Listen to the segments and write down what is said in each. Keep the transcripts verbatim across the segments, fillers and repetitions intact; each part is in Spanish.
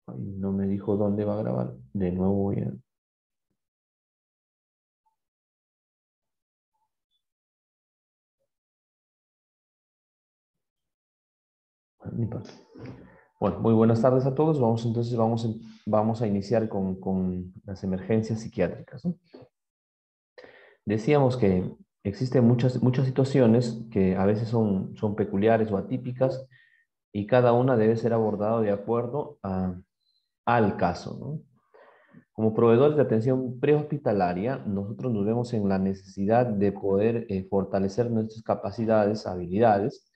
Ay, no me dijo dónde va a grabar. De nuevo voy a... Ni importa. Bueno, muy buenas tardes a todos. Vamos entonces, vamos, en- vamos a iniciar con, con las emergencias psiquiátricas, ¿no? Decíamos que existen muchas, muchas situaciones que a veces son, son peculiares o atípicas y cada una debe ser abordada de acuerdo a- al caso, ¿no? Como proveedores de atención prehospitalaria, nosotros nos vemos en la necesidad de poder eh, fortalecer nuestras capacidades, habilidades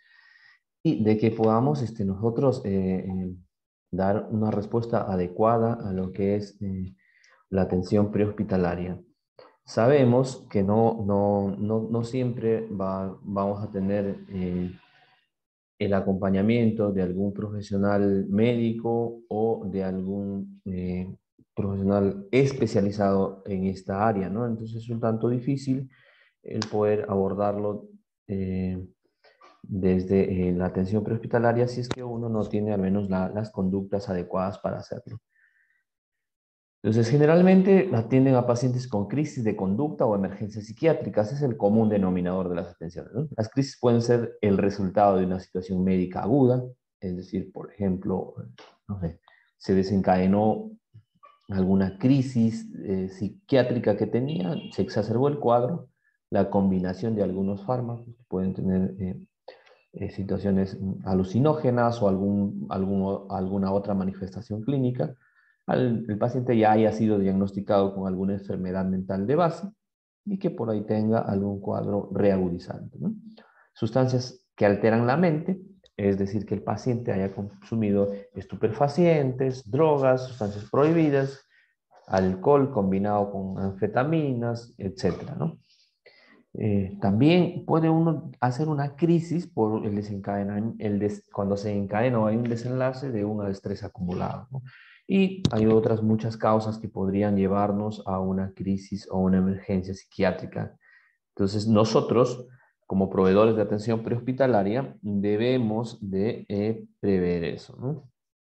y de que podamos este, nosotros eh, eh, dar una respuesta adecuada a lo que es eh, la atención prehospitalaria. Sabemos que no, no, no, no siempre va, vamos a tener eh, el acompañamiento de algún profesional médico o de algún eh, profesional especializado en esta área, ¿no? Entonces es un tanto difícil el poder abordarlo eh, desde eh, la atención prehospitalaria si es que uno no tiene al menos la- las conductas adecuadas para hacerlo. Entonces, generalmente atienden a pacientes con crisis de conducta o emergencias psiquiátricas. Es el común denominador de las atenciones, ¿no? Las crisis pueden ser el resultado de una situación médica aguda, es decir, por ejemplo, no sé, se desencadenó alguna crisis eh, psiquiátrica que tenía, se exacerbó el cuadro, la combinación de algunos fármacos que pueden tener eh, eh, situaciones alucinógenas o algún, algún, alguna otra manifestación clínica, al, el paciente ya haya sido diagnosticado con alguna enfermedad mental de base y que por ahí tenga algún cuadro reagudizante, ¿no? Sustancias que alteran la mente, es decir, que el paciente haya consumido estupefacientes, drogas, sustancias prohibidas, alcohol combinado con anfetaminas, etcétera, ¿no? Eh, también puede uno hacer una crisis por el desencadenamiento, el des, cuando se encadena o hay un desenlace de un estrés acumulado, ¿no? Y hay otras muchas causas que podrían llevarnos a una crisis o una emergencia psiquiátrica. Entonces, nosotros, como proveedores de atención prehospitalaria, debemos de eh, prever eso, ¿no?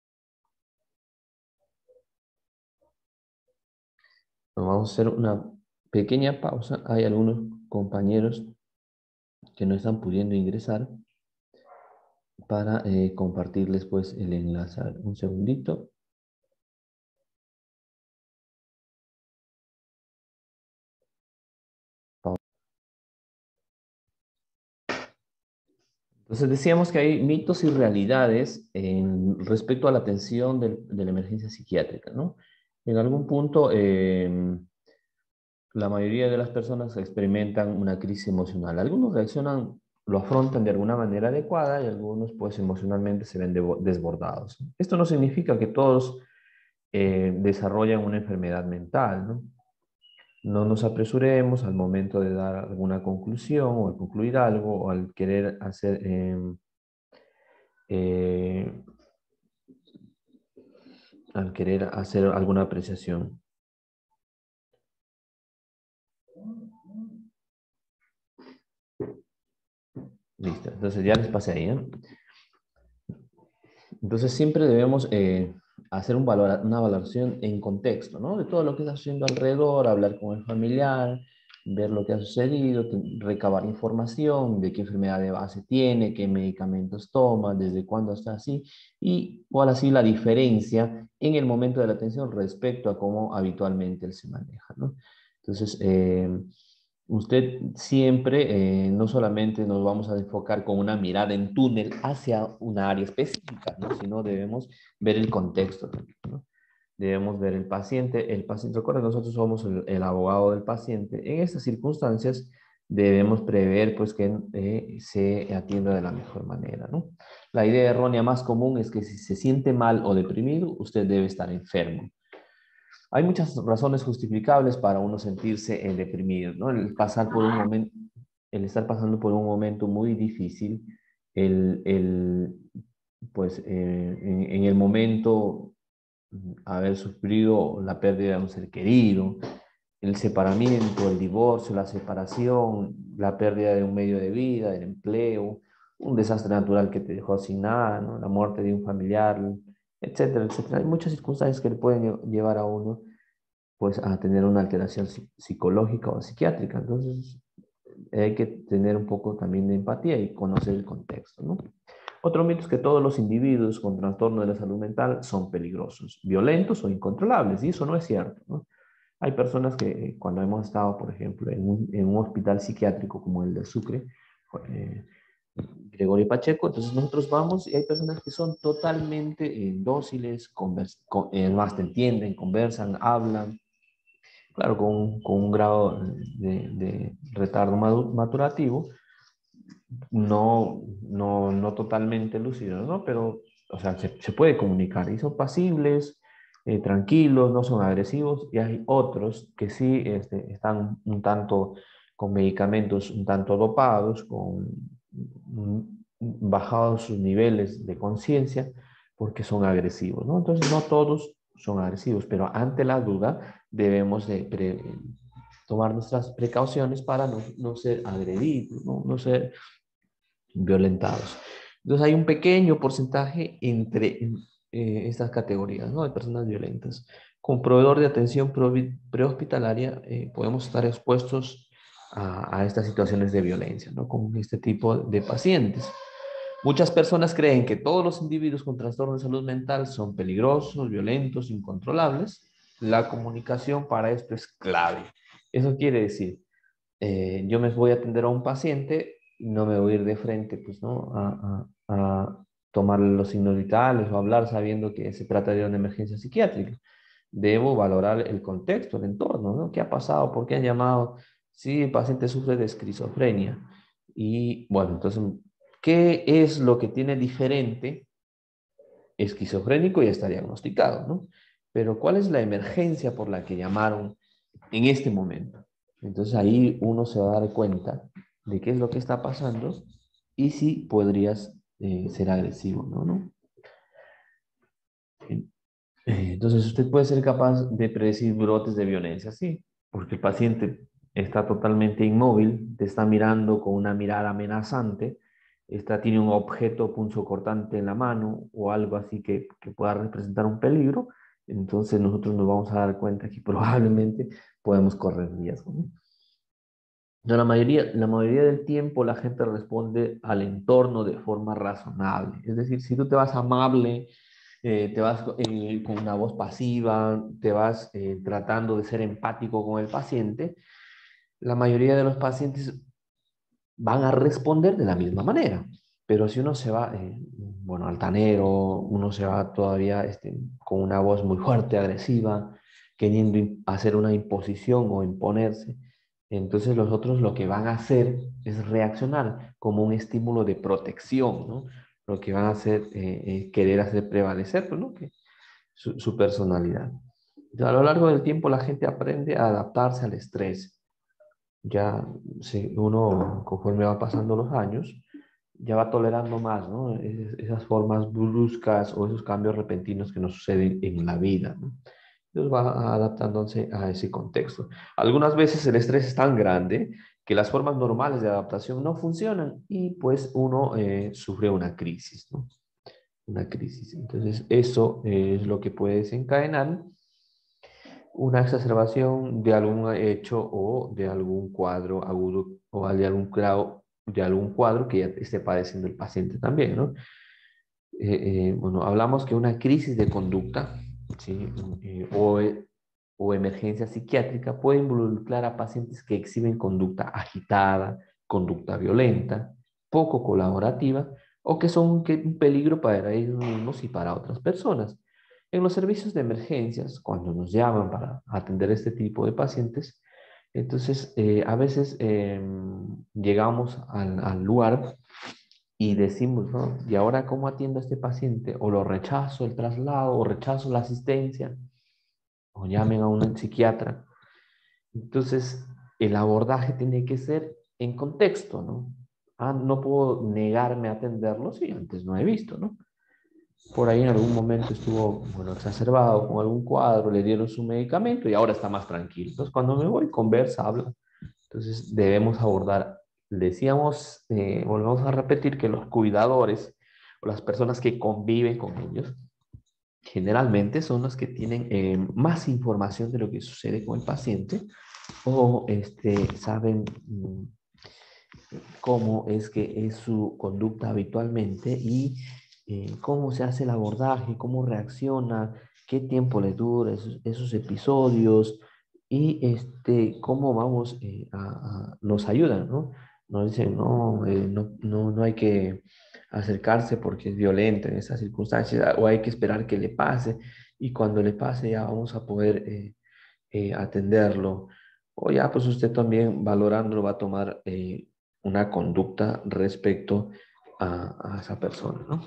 Vamos a hacer una pequeña pausa. Hay algunos compañeros que no están pudiendo ingresar para eh, compartirles pues el enlace. Un segundito. Entonces decíamos que hay mitos y realidades en, respecto a la atención del- de la emergencia psiquiátrica, ¿no? En algún punto, eh, la mayoría de las personas experimentan una crisis emocional. Algunos reaccionan, lo afrontan de alguna manera adecuada y algunos pues emocionalmente se ven devo- desbordados. Esto no significa que todos eh, desarrollan una enfermedad mental, ¿no? No nos apresuremos al momento de dar alguna conclusión o al concluir algo o al querer hacer, eh, eh, al querer hacer alguna apreciación. Listo, entonces ya les pasé ahí, ¿eh? Entonces siempre debemos eh, hacer un valora- una valoración en contexto, ¿no? De todo lo que está haciendo alrededor, hablar con el familiar, ver lo que ha sucedido, te- recabar información de qué enfermedad de base tiene, qué medicamentos toma, desde cuándo está así y cuál ha sido la diferencia en el momento de la atención respecto a cómo habitualmente él se maneja, ¿no? Entonces, eh, usted siempre, eh, no solamente nos vamos a enfocar con una mirada en túnel hacia una área específica, ¿no? Sino debemos ver el contexto también, ¿no? Debemos ver el paciente. El paciente, recuerda, nosotros somos el, el abogado del paciente. En estas circunstancias debemos prever pues, que eh, se atienda de la mejor manera, ¿no? La idea errónea más común es que si se siente mal o deprimido, usted debe estar enfermo. Hay muchas razones justificables para uno sentirse eh, deprimido, ¿no? El pasar por un momento, el estar pasando por un momento muy difícil, el, el pues eh, en, en el momento mm, haber sufrido la pérdida de un ser querido, el separamiento, el divorcio, la separación, la pérdida de un medio de vida, del empleo, un desastre natural que te dejó sin nada, ¿no? La muerte de un familiar, etcétera, etcétera. Hay muchas circunstancias que le pueden lle- llevar a uno pues a tener una alteración psi- psicológica o psiquiátrica. Entonces, hay que tener un poco también de empatía y conocer el contexto, ¿no? Otro mito es que todos los individuos con trastorno de la salud mental son peligrosos, violentos o incontrolables, y eso no es cierto, ¿no? Hay personas que eh, cuando hemos estado, por ejemplo, en un, en un hospital psiquiátrico como el de Sucre, eh, Gregorio Pacheco, entonces nosotros vamos y hay personas que son totalmente eh, dóciles, convers con, eh, más te entienden, conversan, hablan, claro, con, con un grado de, de retardo madurativo, no, no, no totalmente lúcidos, ¿no? Pero, o sea, se, se puede comunicar y son pasibles, eh, tranquilos, no son agresivos, y hay otros que sí este, están un tanto con medicamentos un tanto dopados, con mm, bajados sus niveles de conciencia, porque son agresivos, ¿no? Entonces, no todos son agresivos, pero ante la duda debemos de pre- tomar nuestras precauciones para no, no ser agredidos, ¿no? No ser violentados. Entonces hay un pequeño porcentaje entre eh, estas categorías, ¿no? De personas violentas. Como proveedor de atención prehospitalaria eh, podemos estar expuestos a, a, estas situaciones de violencia, ¿no? Con este tipo de pacientes. Muchas personas creen que todos los individuos con trastorno de salud mental son peligrosos, violentos, incontrolables. La comunicación para esto es clave. Eso quiere decir, eh, yo me voy a atender a un paciente, no me voy a ir de frente, pues, ¿no? A, a, a tomar los signos vitales o hablar sabiendo que se trata de una emergencia psiquiátrica. Debo valorar el contexto, el entorno, ¿no? ¿Qué ha pasado? ¿Por qué han llamado? Sí, el paciente sufre de esquizofrenia. Y bueno, entonces, ¿qué es lo que tiene diferente? Esquizofrénico ya está diagnosticado, ¿no? Pero ¿cuál es la emergencia por la que llamaron en este momento? Entonces ahí uno se va a dar cuenta de qué es lo que está pasando y si podrías eh, ser agresivo, ¿no? ¿no? Eh, Entonces usted puede ser capaz de predecir brotes de violencia, sí, porque el paciente está totalmente inmóvil, te está mirando con una mirada amenazante, está, tiene un objeto punzocortante en la mano o algo así que, que pueda representar un peligro, entonces nosotros nos vamos a dar cuenta que probablemente podemos correr riesgo, ¿no? No, la mayoría, la mayoría del tiempo la gente responde al entorno de forma razonable. Es decir, si tú te vas amable, eh, te vas eh, con una voz pasiva, te vas eh, tratando de ser empático con el paciente, la mayoría de los pacientes van a responder de la misma manera. Pero si uno se va, eh, bueno, altanero, uno se va todavía este, con una voz muy fuerte, agresiva, queriendo hacer una imposición o imponerse, entonces los otros lo que van a hacer es reaccionar como un estímulo de protección, ¿no? Lo que van a hacer eh, es querer hacer prevalecer, pues, ¿no? Que su, su personalidad. Entonces, a lo largo del tiempo la gente aprende a adaptarse al estrés. Ya si uno, conforme va pasando los años, ya va tolerando más, ¿no? Es- esas formas bruscas o esos cambios repentinos que nos suceden en la vida, ¿no? Entonces va adaptándose a ese contexto. Algunas veces el estrés es tan grande que las formas normales de adaptación no funcionan y pues uno eh, sufre una crisis, ¿no? Una crisis. Entonces eso eh, es lo que puede desencadenar una exacerbación de algún hecho o de algún cuadro agudo o de algún grado, de algún cuadro que ya esté padeciendo el paciente también, ¿no? Eh, eh, bueno, hablamos que una crisis de conducta, ¿sí? Eh, o, o emergencia psiquiátrica puede involucrar a pacientes que exhiben conducta agitada, conducta violenta, poco colaborativa o que son un, que- un peligro para ellos mismos y para otras personas. En los servicios de emergencias, cuando nos llaman para atender este tipo de pacientes, entonces eh, a veces eh, llegamos al, al lugar y decimos, ¿no? ¿Y ahora cómo atiendo a este paciente? O lo rechazo el traslado, o rechazo la asistencia, o llamen a un psiquiatra. Entonces, el abordaje tiene que ser en contexto, ¿no? Ah, no puedo negarme a atenderlo si antes no he visto, ¿no? Por ahí en algún momento estuvo, bueno, exacerbado con algún cuadro, le dieron su medicamento y ahora está más tranquilo. Entonces, cuando me voy, conversa, habla. Entonces, debemos abordar, decíamos, eh, volvemos a repetir que los cuidadores o las personas que conviven con ellos generalmente son los que tienen eh, más información de lo que sucede con el paciente o este, saben mm, cómo es que es su conducta habitualmente y eh, cómo se hace el abordaje, cómo reacciona, qué tiempo le dura esos, esos episodios y este, cómo vamos eh, a, a- nos ayudan, ¿no? Nos dicen, no, eh, no, no, no hay que acercarse porque es violento en esas circunstancias o hay que esperar que le pase y cuando le pase ya vamos a poder eh, eh, atenderlo. O ya, pues usted también valorándolo va a tomar eh, una conducta respecto a, a esa persona, ¿no?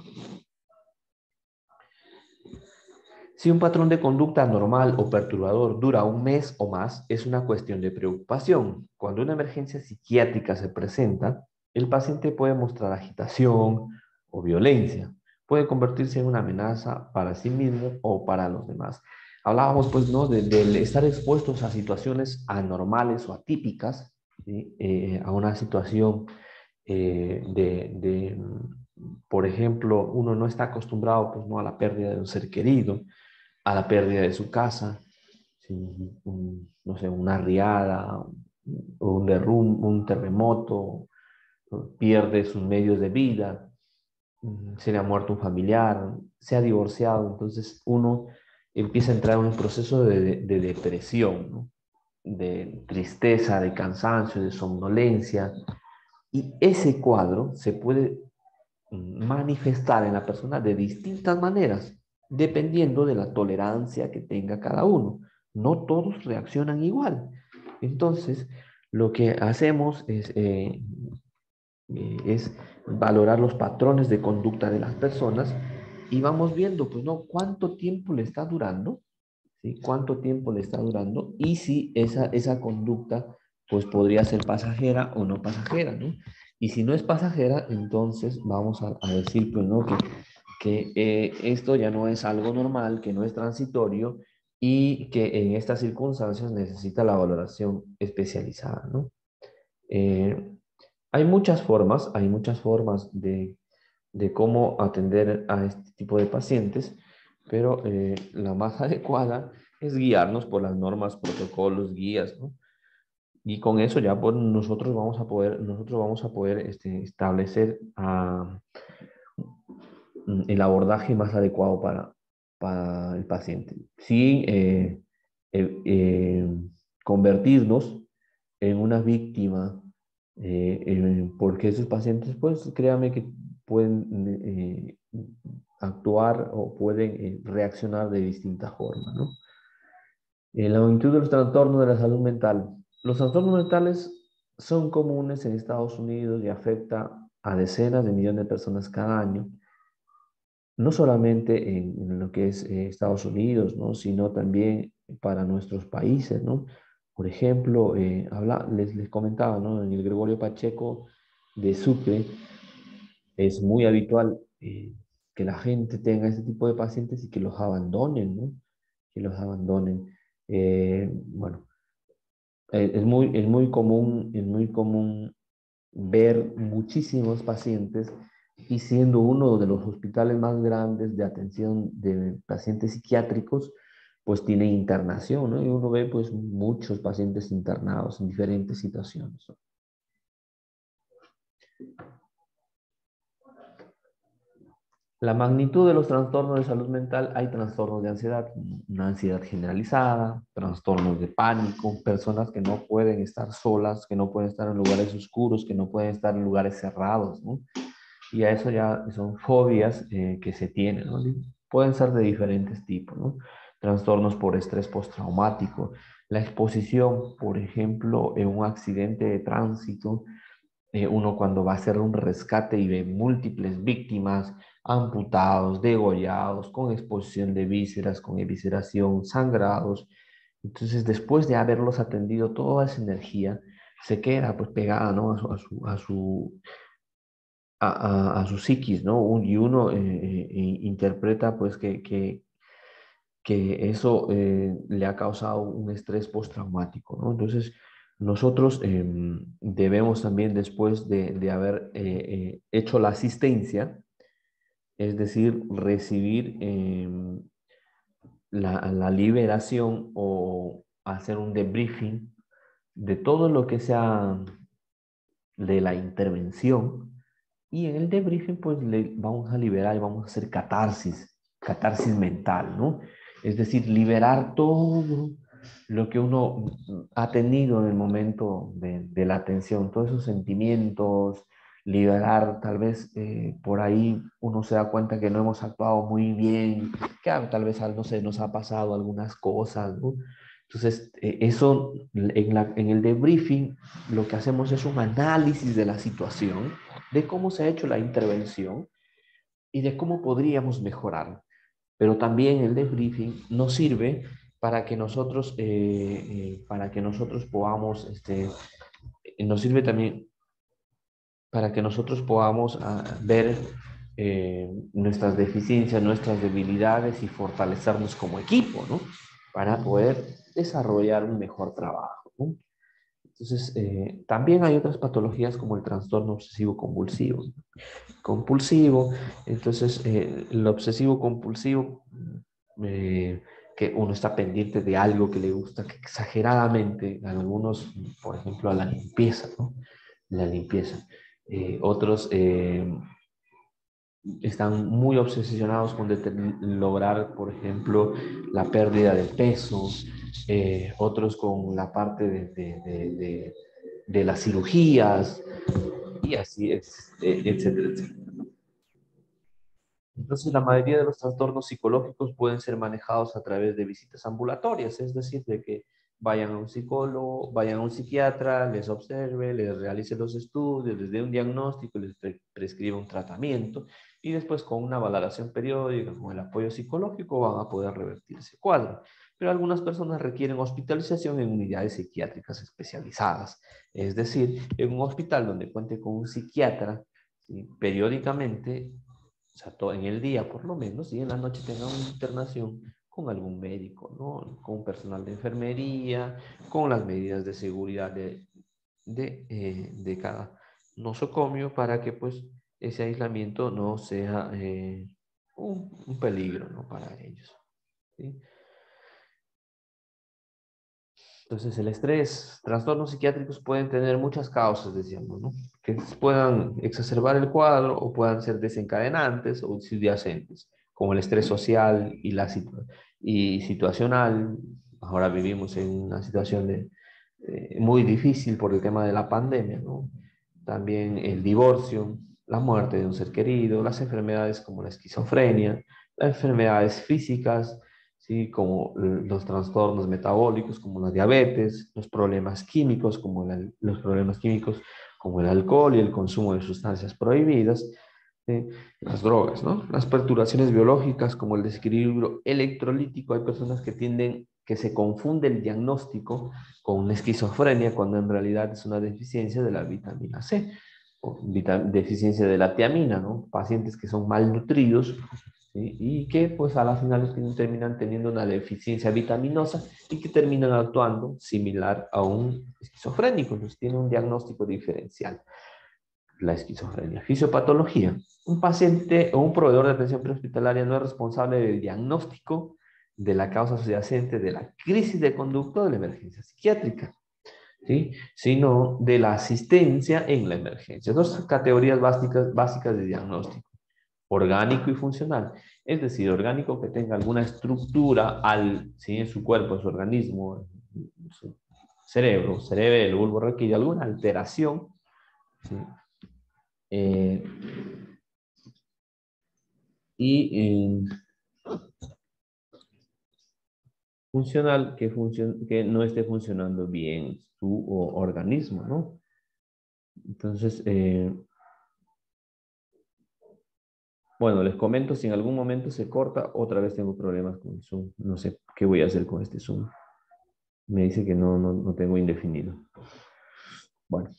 Si un patrón de conducta normal o perturbador dura un mes o más, es una cuestión de preocupación. Cuando una emergencia psiquiátrica se presenta, el paciente puede mostrar agitación o violencia. Puede convertirse en una amenaza para sí mismo o para los demás. Hablábamos, pues, ¿no? De, de estar expuestos a situaciones anormales o atípicas, ¿sí? Eh, a una situación eh, de, de, por ejemplo, uno no está acostumbrado, pues, ¿no? A la pérdida de un ser querido, a la pérdida de su casa, ¿sí? Un, no sé, una riada, un derrumbe, un terremoto, pierde sus medios de vida, se le ha muerto un familiar, se ha divorciado, entonces uno empieza a entrar en un proceso de, de, de depresión, ¿no? De tristeza, de cansancio, de somnolencia, y ese cuadro se puede manifestar en la persona de distintas maneras, dependiendo de la tolerancia que tenga cada uno. No todos reaccionan igual. Entonces, lo que hacemos es, eh, eh, es valorar los patrones de conducta de las personas y vamos viendo, pues, ¿no? Cuánto tiempo le está durando, ¿sí? Cuánto tiempo le está durando y si esa, esa conducta, pues, podría ser pasajera o no pasajera, ¿no? Y si no es pasajera, entonces vamos a, a decir, pues, ¿no? Que, que eh, esto ya no es algo normal, que no es transitorio y que en estas circunstancias necesita la valoración especializada, ¿no? Eh, hay muchas formas, hay muchas formas de, de cómo atender a este tipo de pacientes, pero eh, la más adecuada es guiarnos por las normas, protocolos, guías, ¿no? Y con eso ya pues, nosotros vamos a poder, nosotros vamos a poder este, establecer ah, el abordaje más adecuado para, para el paciente, sin eh, eh, eh, convertirnos en una víctima, eh, eh, porque esos pacientes, pues créame que pueden eh, actuar o pueden eh, reaccionar de distintas formas, ¿no? Eh, la magnitud de los trastornos de la salud mental. Los trastornos mentales son comunes en Estados Unidos y afecta a decenas de millones de personas cada año, no solamente en, en lo que es eh, Estados Unidos, ¿no? Sino también para nuestros países, ¿no? Por ejemplo, eh, habla, les, les comentaba, ¿no? En el Gregorio Pacheco de Sucre es muy habitual eh, que la gente tenga este tipo de pacientes y que los abandonen, ¿no? Que los abandonen. Eh, bueno, eh, es muy, es muy común, es muy común ver muchísimos pacientes y siendo uno de los hospitales más grandes de atención de pacientes psiquiátricos, pues tiene internación, ¿no? Y uno ve pues muchos pacientes internados en diferentes situaciones, ¿no? La magnitud de los trastornos de salud mental, hay trastornos de ansiedad, una ansiedad generalizada, trastornos de pánico, personas que no pueden estar solas, que no pueden estar en lugares oscuros, que no pueden estar en lugares cerrados, ¿no? Y a eso ya son fobias eh, que se tienen, ¿no? Pueden ser de diferentes tipos, ¿no? Trastornos por estrés postraumático, la exposición, por ejemplo, en un accidente de tránsito, eh, uno cuando va a hacer un rescate y ve múltiples víctimas, amputados, degollados, con exposición de vísceras, con evisceración, sangrados. Entonces, después de haberlos atendido, toda esa energía se queda pues pegada, ¿no? A su, a su, a su, a, a, a su psiquis, ¿no? Un- y uno eh, eh, interpreta pues que, que, que eso eh, le ha causado un estrés postraumático, ¿no? Entonces, nosotros eh, debemos también, después de, de haber eh, eh, hecho la asistencia, es decir, recibir eh, la, la liberación o hacer un debriefing de todo lo que sea de la intervención. Y en el debriefing, pues le vamos a liberar y vamos a hacer catarsis, catarsis mental, ¿no? Es decir, liberar todo lo que uno ha tenido en el momento de, de la atención, todos esos sentimientos, liberar, tal vez eh, por ahí uno se da cuenta que no hemos actuado muy bien, que ah, tal vez no sé, nos ha pasado algunas cosas, ¿no? Entonces, eh, eso en, la, en el debriefing lo que hacemos es un análisis de la situación, de cómo se ha hecho la intervención y de cómo podríamos mejorar. Pero también el debriefing nos sirve para que nosotros, eh, eh, para que nosotros podamos, este, eh, nos sirve también para que nosotros podamos uh, ver eh, nuestras deficiencias, nuestras debilidades y fortalecernos como equipo, ¿no? Para poder desarrollar un mejor trabajo, ¿no? Entonces, eh, también hay otras patologías como el trastorno obsesivo compulsivo. Compulsivo, entonces, eh, el obsesivo compulsivo, eh, que uno está pendiente de algo que le gusta exageradamente, algunos, por ejemplo, a la limpieza, ¿no? La limpieza. Eh, otros eh, están muy obsesionados con lograr, por ejemplo, la pérdida de peso, eh, otros con la parte de, de, de, de, de las cirugías, y así, es, eh, etcétera, etcétera. Entonces, la mayoría de los trastornos psicológicos pueden ser manejados a través de visitas ambulatorias, es decir, de que vayan a un psicólogo, vayan a un psiquiatra, les observe, les realice los estudios, les dé un diagnóstico, les pre prescriba un tratamiento y después con una valoración periódica, con el apoyo psicológico, van a poder revertir ese cuadro. Pero algunas personas requieren hospitalización en unidades psiquiátricas especializadas, es decir, en un hospital donde cuente con un psiquiatra, ¿sí? Periódicamente, o sea, todo, en el día por lo menos, y en la noche tenga una internación con algún médico, ¿no? Con personal de enfermería, con las medidas de seguridad de, de, eh, de cada nosocomio para que pues ese aislamiento no sea eh, un, un, peligro, ¿no? Para ellos, ¿sí? Entonces, el estrés, trastornos psiquiátricos pueden tener muchas causas, decíamos, ¿no? Que puedan exacerbar el cuadro o puedan ser desencadenantes o subyacentes, como el estrés social y, la situ y situacional. Ahora vivimos en una situación de, eh, muy difícil por el tema de la pandemia, ¿no? También el divorcio, la muerte de un ser querido, las enfermedades como la esquizofrenia, las enfermedades físicas, ¿sí? Como los trastornos metabólicos, como la diabetes, los problemas químicos, como la, los problemas químicos como el alcohol y el consumo de sustancias prohibidas, ¿sí? Las drogas, ¿no? Las perturbaciones biológicas, como el desequilibrio electrolítico. Hay personas que tienden, que se confunde el diagnóstico con una esquizofrenia, cuando en realidad es una deficiencia de la vitamina C, o deficiencia de la tiamina, ¿no? Pacientes que son malnutridos, ¿sí? Y que pues a la final terminan teniendo una deficiencia vitaminosa y que terminan actuando similar a un esquizofrénico, entonces tiene un diagnóstico diferencial. La esquizofrenia. Fisiopatología. Un paciente o un proveedor de atención prehospitalaria no es responsable del diagnóstico de la causa subyacente de la crisis de conducta de la emergencia psiquiátrica, ¿sí? Sino de la asistencia en la emergencia. Dos categorías básicas, básicas de diagnóstico: orgánico y funcional. Es decir, orgánico que tenga alguna estructura al, ¿sí? En su cuerpo, en su organismo, en su cerebro, cerebelo, bulbo raquídeo, alguna alteración, ¿sí? Eh, y eh, funcional que, funcion que no esté funcionando bien su o, organismo, ¿no? Entonces, eh, bueno, les comento, si en algún momento se corta, otra vez tengo problemas con Zoom. No sé qué voy a hacer con este Zoom. Me dice que no, no, no tengo indefinido. Bueno.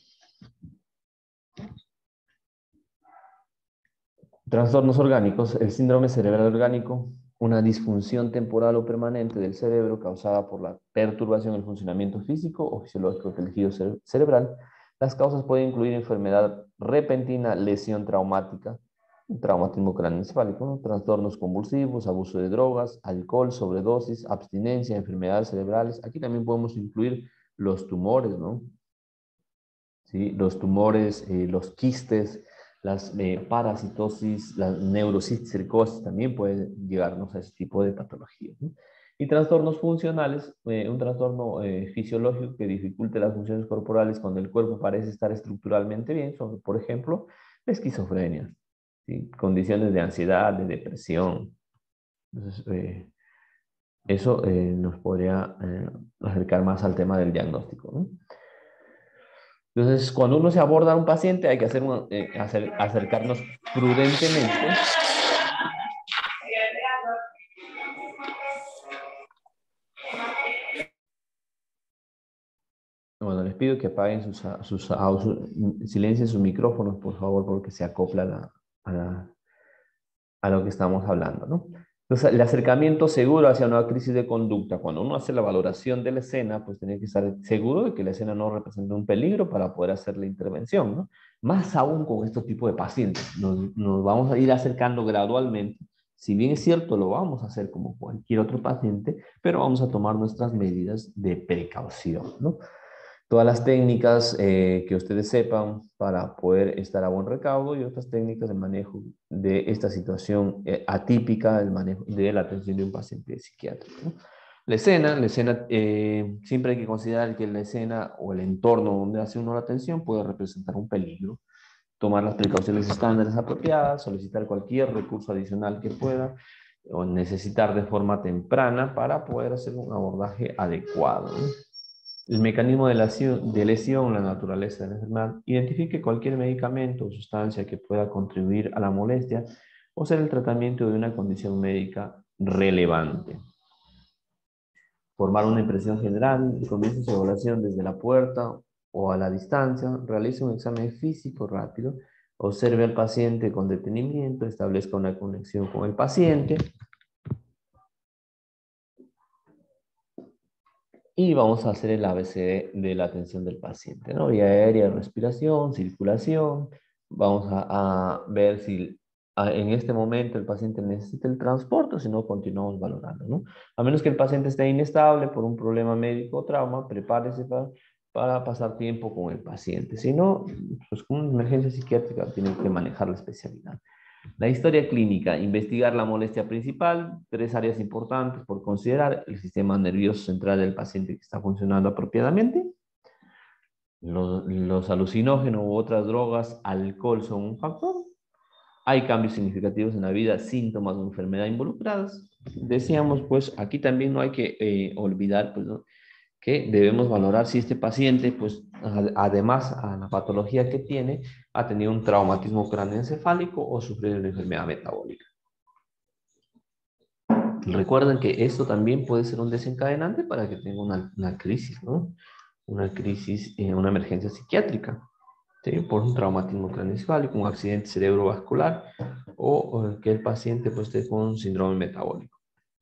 Trastornos orgánicos. El síndrome cerebral orgánico, una disfunción temporal o permanente del cerebro causada por la perturbación del funcionamiento físico o fisiológico del tejido cere cerebral. Las causas pueden incluir enfermedad repentina, lesión traumática, Traumatismo craneoencefálico, ¿no? Trastornos convulsivos, abuso de drogas, alcohol, sobredosis, abstinencia, enfermedades cerebrales. Aquí también podemos incluir los tumores, ¿no? ¿Sí? Los tumores, eh, los quistes, las eh, parasitosis, la neurocisticercosis también pueden llegarnos a ese tipo de patologías, ¿no? Y trastornos funcionales, eh, un trastorno eh, fisiológico que dificulte las funciones corporales cuando el cuerpo parece estar estructuralmente bien, son, por ejemplo, la esquizofrenia, ¿sí? Condiciones de ansiedad, de depresión. Entonces, eh, eso eh, nos podría eh, acercar más al tema del diagnóstico, ¿no? Entonces, cuando uno se aborda a un paciente, hay que hacer una- eh, hacer- acercarnos prudentemente. Bueno, les pido que apaguen sus, sus, sus silencien sus micrófonos, por favor, porque se acopla a, la- a la- a lo que estamos hablando, ¿no? Entonces, el acercamiento seguro hacia una crisis de conducta. Cuando uno hace la valoración de la escena, pues tiene que estar seguro de que la escena no representa un peligro para poder hacer la intervención, ¿no? Más aún con estos tipos de pacientes. Nos, nos vamos a ir acercando gradualmente. Si bien es cierto, lo vamos a hacer como cualquier otro paciente, pero vamos a tomar nuestras medidas de precaución, ¿no? Todas las técnicas eh, que ustedes sepan para poder estar a buen recaudo y otras técnicas de manejo de esta situación eh, atípica del manejo de la atención de un paciente psiquiátrico, ¿no? La escena, la escena eh, siempre hay que considerar que la escena o el entorno donde hace uno la atención puede representar un peligro. Tomar las precauciones estándares apropiadas, solicitar cualquier recurso adicional que pueda o necesitar de forma temprana para poder hacer un abordaje adecuado, ¿no? El mecanismo de lesión, de lesión, la naturaleza de la enfermedad, identifique cualquier medicamento o sustancia que pueda contribuir a la molestia o ser el tratamiento de una condición médica relevante. Formar una impresión general, comience su evaluación desde la puerta o a la distancia, realice un examen físico rápido, observe al paciente con detenimiento, establezca una conexión con el paciente, y vamos a hacer el A B C de la atención del paciente, ¿no? Vía aérea, respiración, circulación. Vamos a, a ver si a, en este momento el paciente necesita el transporte o si no, continuamos valorando, ¿no? A menos que el paciente esté inestable por un problema médico o trauma, prepárese para, para pasar tiempo con el paciente. Si no, pues con una emergencia psiquiátrica tienen que manejar la especialidad. La historia clínica, investigar la molestia principal, tres áreas importantes por considerar: el sistema nervioso central del paciente que está funcionando apropiadamente, los, los alucinógenos u otras drogas, alcohol son un factor, hay cambios significativos en la vida, síntomas de enfermedad involucradas. Decíamos, pues aquí también no hay que eh, olvidar, pues, ¿no?, que debemos valorar si este paciente, pues, además a la patología que tiene, ha tenido un traumatismo craneoencefálico o sufrido una enfermedad metabólica. Recuerden que esto también puede ser un desencadenante para que tenga una, una crisis, ¿no? Una crisis, eh, una emergencia psiquiátrica, ¿sí? Por un traumatismo craneoencefálico, un accidente cerebrovascular o, o que el paciente, pues, esté con un síndrome metabólico.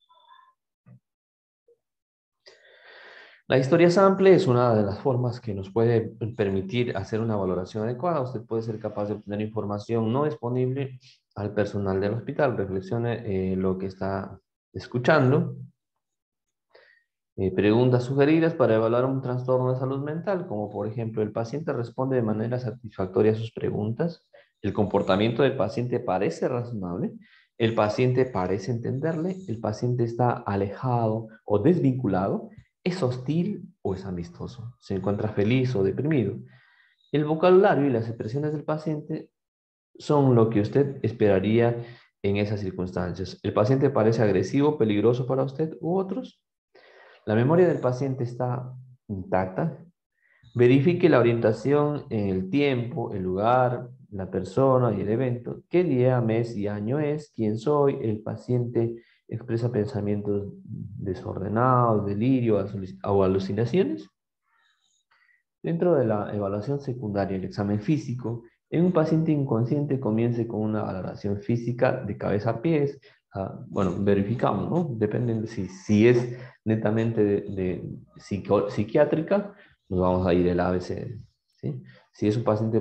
La historia sample es una de las formas que nos puede permitir hacer una valoración adecuada. Usted puede ser capaz de obtener información no disponible al personal del hospital. Reflexione eh, lo que está escuchando. Eh, preguntas sugeridas para evaluar un trastorno de salud mental, como por ejemplo, el paciente responde de manera satisfactoria a sus preguntas, el comportamiento del paciente parece razonable, el paciente parece entenderle, el paciente está alejado o desvinculado, es hostil o es amistoso, se encuentra feliz o deprimido. El vocabulario y las expresiones del paciente son lo que usted esperaría en esas circunstancias. ¿El paciente parece agresivo, peligroso para usted u otros? La memoria del paciente está intacta. Verifique la orientación en el tiempo, el lugar, la persona y el evento. ¿Qué día, mes y año es? ¿Quién soy? El paciente expresa pensamientos desordenados, delirio o alucinaciones. Dentro de la evaluación secundaria, el examen físico, en un paciente inconsciente comience con una valoración física de cabeza a pies. Uh, bueno, verificamos, ¿no? Depende de si, si es netamente de, de psico, psiquiátrica, nos vamos a ir el A B C, ¿sí? Si es un paciente, pues,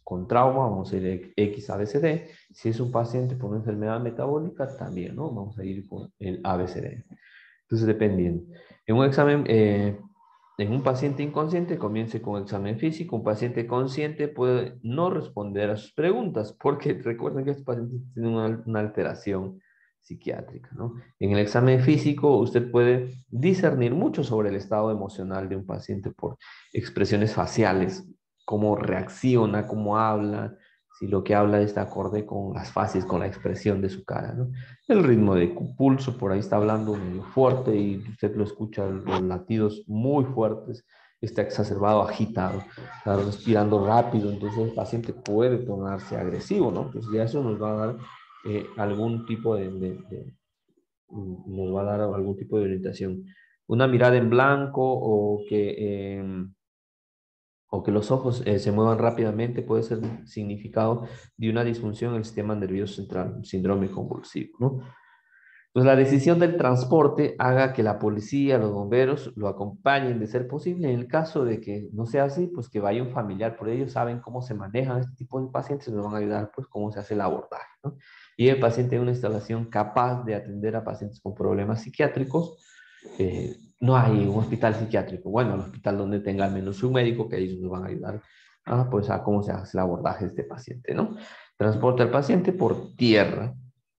con trauma, vamos a ir X A B C D. Si es un paciente por una enfermedad metabólica, también, ¿no? Vamos a ir con el A B C D. Entonces, dependiendo. En un examen, eh, en un paciente inconsciente, comience con examen físico. Un paciente consciente puede no responder a sus preguntas, porque recuerden que estos pacientes tienen una, una alteración psiquiátrica, ¿no? En el examen físico, usted puede discernir mucho sobre el estado emocional de un paciente por expresiones faciales, cómo reacciona, cómo habla, si lo que habla está acorde con las fases, con la expresión de su cara, ¿no? El ritmo de pulso, por ahí está hablando medio fuerte y usted lo escucha, los latidos muy fuertes, está exacerbado, agitado, está respirando rápido, entonces el paciente puede tornarse agresivo, ¿no? Entonces ya eso nos va a dar eh, algún tipo de, de, de, nos va a dar algún tipo de orientación. Una mirada en blanco o que, eh, o que los ojos eh, se muevan rápidamente puede ser un significado de una disfunción en el sistema nervioso central, un síndrome convulsivo, ¿no? Pues la decisión del transporte haga que la policía, los bomberos lo acompañen de ser posible. En el caso de que no sea así, pues que vaya un familiar, por ellos saben cómo se manejan este tipo de pacientes, nos van a ayudar pues cómo se hace el abordaje, ¿no? Y el paciente en una instalación capaz de atender a pacientes con problemas psiquiátricos, eh, no hay un hospital psiquiátrico, bueno, el hospital donde tenga al menos un médico, que ellos nos van a ayudar a, pues, a cómo se hace el abordaje de este paciente, ¿no? Transporte al paciente por tierra,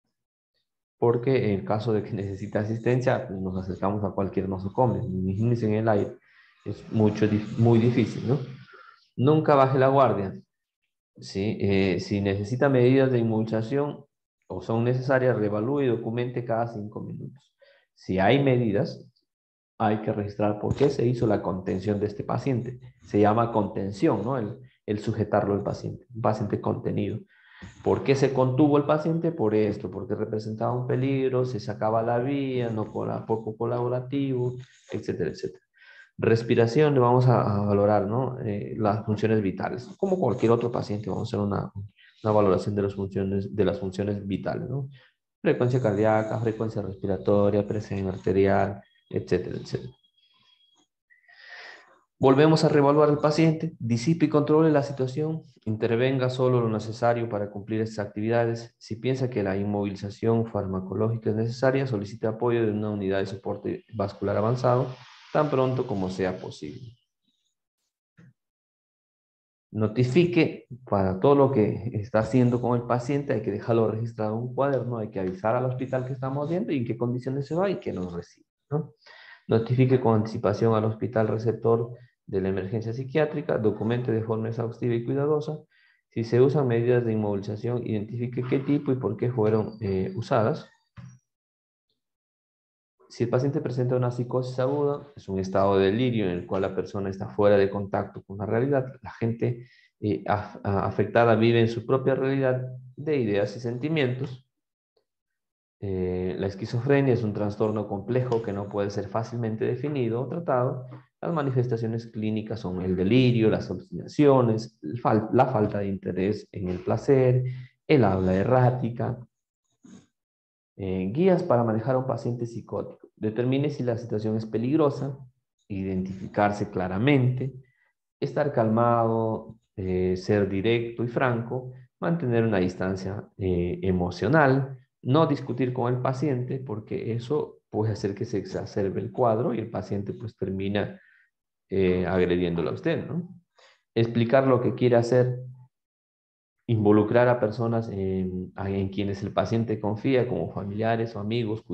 porque en caso de que necesite asistencia, pues nos acercamos a cualquier nosocomio. Imagínense en el aire, es mucho, muy difícil, ¿no? Nunca baje la guardia, ¿sí? Eh, si necesita medidas de inmovilización o son necesarias, reevalúe y documente cada cinco minutos. Si hay medidas, hay que registrar por qué se hizo la contención de este paciente. Se llama contención, ¿no? El, el sujetarlo al paciente, un paciente contenido. ¿Por qué se contuvo el paciente? Por esto, porque representaba un peligro, se sacaba la vía, no poco colaborativo, etcétera, etcétera. Respiración, le vamos a, a valorar, ¿no? Eh, las funciones vitales. Como cualquier otro paciente, vamos a hacer una, una valoración de las funciones, de las funciones vitales, ¿no? Frecuencia cardíaca, frecuencia respiratoria, presión arterial, etcétera, etcétera. Volvemos a reevaluar al paciente, disipe y controle la situación, intervenga solo lo necesario para cumplir estas actividades. Si piensa que la inmovilización farmacológica es necesaria, solicite apoyo de una unidad de soporte vascular avanzado tan pronto como sea posible. Notifique para todo lo que está haciendo con el paciente, hay que dejarlo registrado en un cuaderno, hay que avisar al hospital que estamos viendo y en qué condiciones se va y que nos recibe, ¿no? Notifique con anticipación al hospital receptor de la emergencia psiquiátrica, documente de forma exhaustiva y cuidadosa. Si se usan medidas de inmovilización, identifique qué tipo y por qué fueron eh, usadas. Si el paciente presenta una psicosis aguda, es un estado de delirio en el cual la persona está fuera de contacto con la realidad, la gente eh, af afectada vive en su propia realidad de ideas y sentimientos. Eh, la esquizofrenia es un trastorno complejo que no puede ser fácilmente definido o tratado. Las manifestaciones clínicas son el delirio, las alucinaciones, fal la falta de interés en el placer, el habla errática. Eh, guías para manejar a un paciente psicótico. Determine si la situación es peligrosa, identificarse claramente, estar calmado, eh, ser directo y franco, mantener una distancia eh, emocional, no discutir con el paciente porque eso puede hacer que se exacerbe el cuadro y el paciente pues termina eh, agrediéndolo a usted, ¿no? Explicar lo que quiere hacer, involucrar a personas en, en quienes el paciente confía como familiares o amigos,